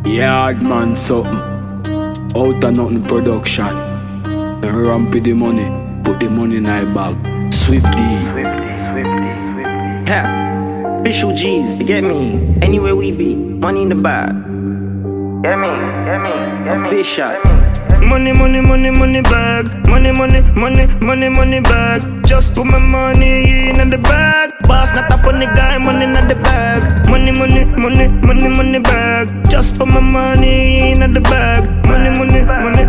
Yard man something. Out of nothing production. Ramp with the money. Put the money in my bag. Swifty. Ha! Official G's, you get me? Anywhere we be, money in the bag. Get me? Bishop. Money bag. Money bag. Just put my money in the bag. Boss not a funny guy, money in the bag. Money bag. Just put my money in the bag. Money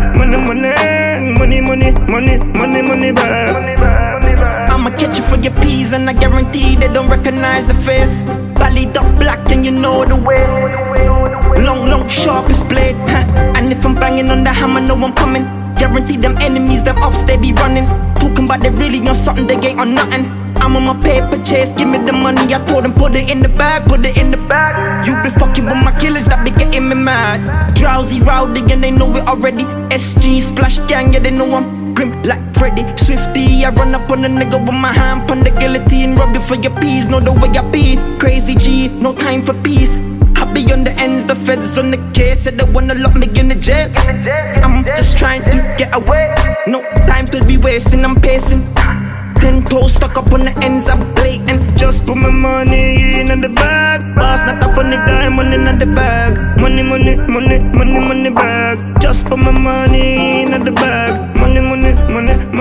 bag. I'ma catch you for your peas and I guarantee they don't recognize the face. Balled up black and you know the ways. Long, sharpest blade, huh? And if I'm banging on the hammer, know I'm coming. Guarantee them enemies, them ups, they be running. Talking about they really on something, they ain't on nothing. I'm on my paper chase, give me the money. I told them put it in the bag, put it in the bag. You be fucking with my killers, that be getting me mad. Drowsy, rowdy, and they know it already. SG, splash gang, yeah they know I'm grim like Freddy. Swifty, I run up on a nigga with my hand on the guillotine. Rub it for your peas, know the way I be. Crazy G, no time for peace. I be on the ends, the feds on the case. Said they wanna lock me in the jail. I'm just trying to get away. No time to be wasting, I'm pacing. 10 toes stuck up on the ends, I'm blatant. Just put my money in the bag. Boss not a funny guy, money in the bag. Money bag. Just put my money in the bag. Money bag.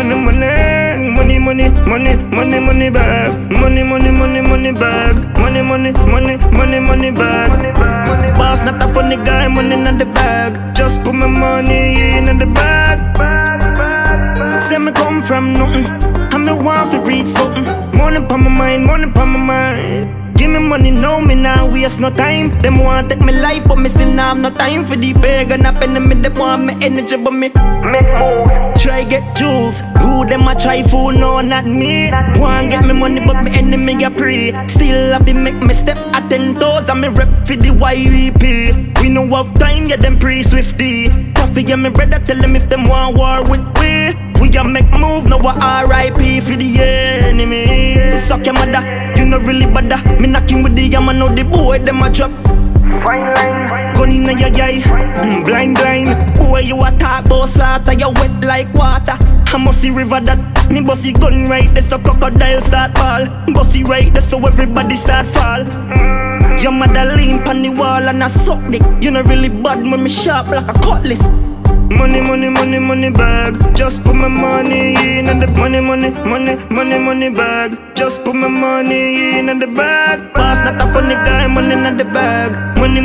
Money bag. Boss not a funny guy, money in the bag. Just put my money in the bag. Say me come from nothing, I'm the one to read something. Money pon my mind. Give me money, know me now, waste no time. Them want take me life, but me still now have no time for the bag. And up in the middle, they want me energy, but me make moves. Try get jewels, who them a try fool, no not me. Want get me money, but me enemy get pre. Still have to make me step at 10 toes, and me rep for the YVP. We know of time, yeah them pre-Swifty. Coffee, yeah me brother, tell them if them want war with we. We a make move, now a R.I.P. for the enemy. Suck your mother, you no really bother. Me knocking with the yam, I know the boy, them a drop. Fine line, gun inna your eye, blind. Boy, you a talk about slaughter, you wet like water. I must see river that, me bossy gun right there, so crocodile start fall. Bossy right there, so everybody start fall. Your mother lean pon the wall and I suck dick. You no really bad, me sharp like a cutlass. Money bag. Just put my money in the money bag. Just put my money in the bag. Boss not a funny guy, money in the bag. Money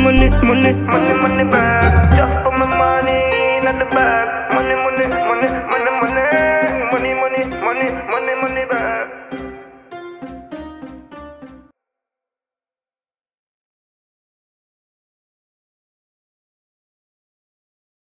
bag. Just put my money in the bag. Money bag.